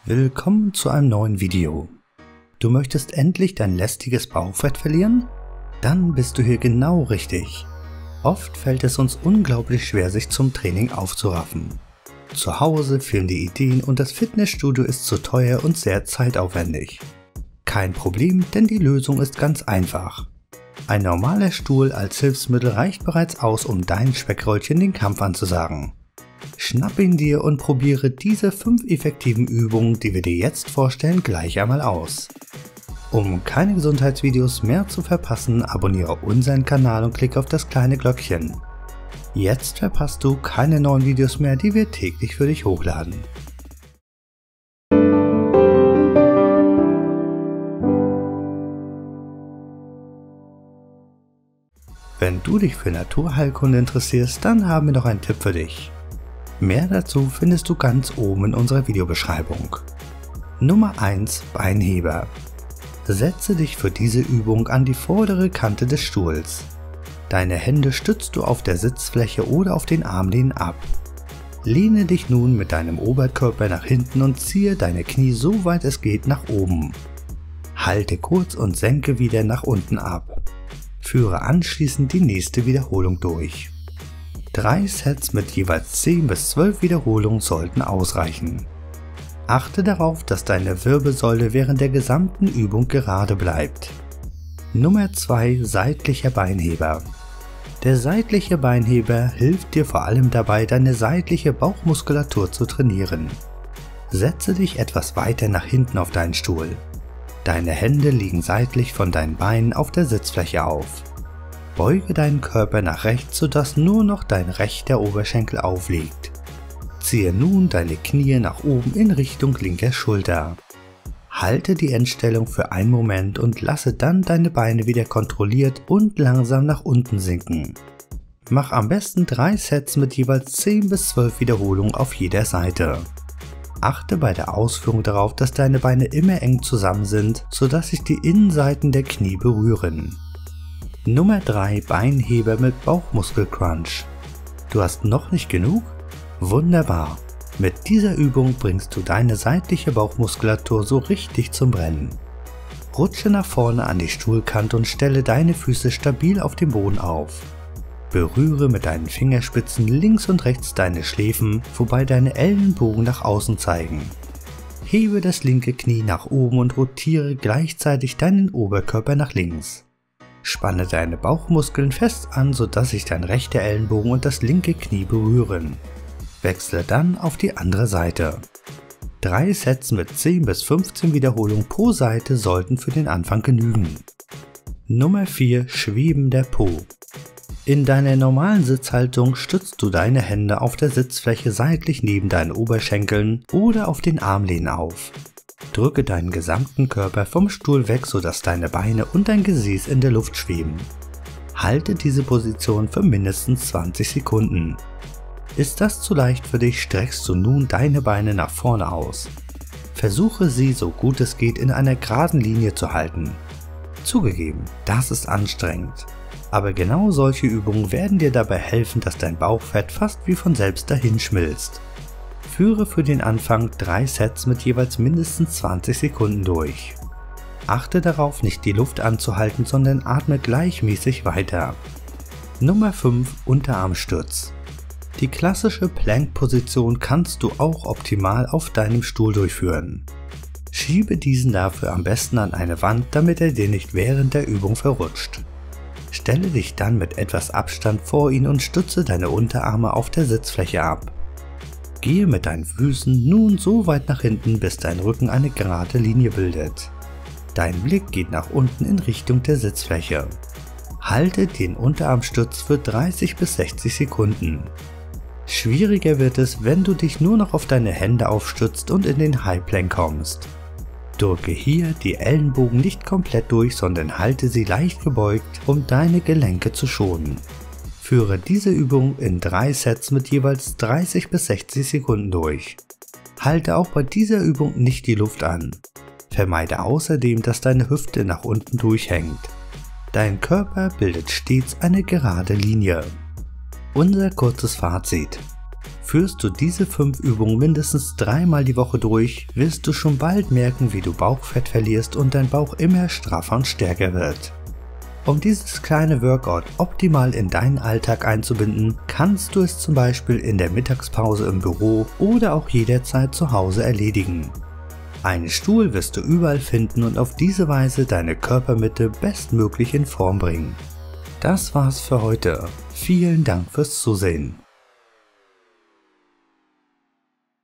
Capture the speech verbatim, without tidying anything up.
Willkommen zu einem neuen Video. Du möchtest endlich dein lästiges Bauchfett verlieren? Dann bist du hier genau richtig. Oft fällt es uns unglaublich schwer, sich zum Training aufzuraffen. Zu Hause fehlen die Ideen und das Fitnessstudio ist zu teuer und sehr zeitaufwendig. Kein Problem, denn die Lösung ist ganz einfach. Ein normaler Stuhl als Hilfsmittel reicht bereits aus, um deinen Speckröllchen den Kampf anzusagen. Schnapp ihn dir und probiere diese fünf effektiven Übungen, die wir dir jetzt vorstellen, gleich einmal aus. Um keine Gesundheitsvideos mehr zu verpassen, abonniere unseren Kanal und klicke auf das kleine Glöckchen. Jetzt verpasst du keine neuen Videos mehr, die wir täglich für dich hochladen. Wenn du dich für Naturheilkunde interessierst, dann haben wir noch einen Tipp für dich. Mehr dazu findest du ganz oben in unserer Videobeschreibung. Nummer eins. Beinheber. Setze dich für diese Übung an die vordere Kante des Stuhls. Deine Hände stützt du auf der Sitzfläche oder auf den Armlehnen ab. Lehne dich nun mit deinem Oberkörper nach hinten und ziehe deine Knie so weit es geht nach oben. Halte kurz und senke wieder nach unten ab. Führe anschließend die nächste Wiederholung durch. Drei Sets mit jeweils zehn bis zwölf Wiederholungen sollten ausreichen. Achte darauf, dass deine Wirbelsäule während der gesamten Übung gerade bleibt. Nummer zwei. Seitlicher Beinheber. Der seitliche Beinheber hilft dir vor allem dabei, deine seitliche Bauchmuskulatur zu trainieren. Setze dich etwas weiter nach hinten auf deinen Stuhl. Deine Hände liegen seitlich von deinen Beinen auf der Sitzfläche auf. Beuge deinen Körper nach rechts, sodass nur noch dein rechter Oberschenkel aufliegt. Ziehe nun deine Knie nach oben in Richtung linker Schulter. Halte die Endstellung für einen Moment und lasse dann deine Beine wieder kontrolliert und langsam nach unten sinken. Mach am besten drei Sets mit jeweils zehn bis zwölf Wiederholungen auf jeder Seite. Achte bei der Ausführung darauf, dass deine Beine immer eng zusammen sind, sodass sich die Innenseiten der Knie berühren. Nummer drei. Beinheber mit Bauchmuskelcrunch. Du hast noch nicht genug? Wunderbar! Mit dieser Übung bringst du deine seitliche Bauchmuskulatur so richtig zum Brennen. Rutsche nach vorne an die Stuhlkante und stelle deine Füße stabil auf dem Boden auf. Berühre mit deinen Fingerspitzen links und rechts deine Schläfen, wobei deine Ellenbogen nach außen zeigen. Hebe das linke Knie nach oben und rotiere gleichzeitig deinen Oberkörper nach links. Spanne deine Bauchmuskeln fest an, sodass sich dein rechter Ellenbogen und das linke Knie berühren. Wechsle dann auf die andere Seite. Drei Sets mit zehn bis fünfzehn Wiederholungen pro Seite sollten für den Anfang genügen. Nummer vier. Schwebender Po. In deiner normalen Sitzhaltung stützt du deine Hände auf der Sitzfläche seitlich neben deinen Oberschenkeln oder auf den Armlehnen auf. Drücke deinen gesamten Körper vom Stuhl weg, sodass deine Beine und dein Gesäß in der Luft schweben. Halte diese Position für mindestens zwanzig Sekunden. Ist das zu leicht für dich, streckst du nun deine Beine nach vorne aus. Versuche sie so gut es geht in einer geraden Linie zu halten. Zugegeben, das ist anstrengend. Aber genau solche Übungen werden dir dabei helfen, dass dein Bauchfett fast wie von selbst dahin schmilzt. Führe für den Anfang drei Sets mit jeweils mindestens zwanzig Sekunden durch. Achte darauf, nicht die Luft anzuhalten, sondern atme gleichmäßig weiter. Nummer fünf. Unterarmstütz. Die klassische Plank-Position kannst du auch optimal auf deinem Stuhl durchführen. Schiebe diesen dafür am besten an eine Wand, damit er dir nicht während der Übung verrutscht. Stelle dich dann mit etwas Abstand vor ihn und stütze deine Unterarme auf der Sitzfläche ab. Gehe mit deinen Füßen nun so weit nach hinten, bis dein Rücken eine gerade Linie bildet. Dein Blick geht nach unten in Richtung der Sitzfläche. Halte den Unterarmstütz für dreißig bis sechzig Sekunden. Schwieriger wird es, wenn du dich nur noch auf deine Hände aufstützt und in den High Plank kommst. Drücke hier die Ellenbogen nicht komplett durch, sondern halte sie leicht gebeugt, um deine Gelenke zu schonen. Führe diese Übung in drei Sets mit jeweils dreißig bis sechzig Sekunden durch. Halte auch bei dieser Übung nicht die Luft an. Vermeide außerdem, dass deine Hüfte nach unten durchhängt. Dein Körper bildet stets eine gerade Linie. Unser kurzes Fazit. Führst du diese fünf Übungen mindestens dreimal die Woche durch, wirst du schon bald merken, wie du Bauchfett verlierst und dein Bauch immer straffer und stärker wird. Um dieses kleine Workout optimal in deinen Alltag einzubinden, kannst du es zum Beispiel in der Mittagspause im Büro oder auch jederzeit zu Hause erledigen. Einen Stuhl wirst du überall finden und auf diese Weise deine Körpermitte bestmöglich in Form bringen. Das war's für heute. Vielen Dank fürs Zusehen.